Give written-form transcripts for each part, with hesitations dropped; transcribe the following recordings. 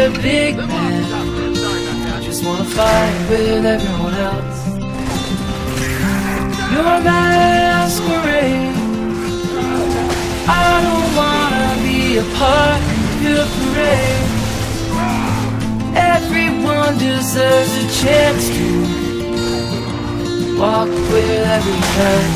a big man. I just wanna fight with everyone else. Your masquerade, I don't wanna be a part of your parade. Everyone deserves a chance to walk with everyone else,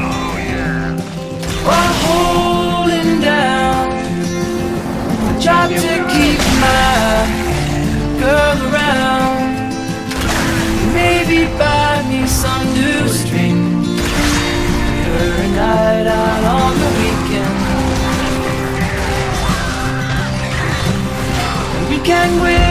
while holding down a job to keep my girl around. Maybe buy me some new strings for a night out on the weekend. We can win.